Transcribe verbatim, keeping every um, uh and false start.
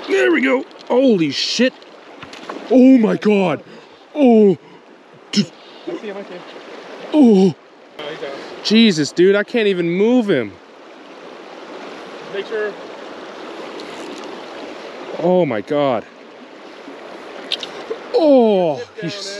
There we go. Holy shit. Oh my god. Oh. I see him, I see him. Oh. Oh, he's out. Jesus, dude, I can't even move him. Make sure. Oh my god. Oh, he's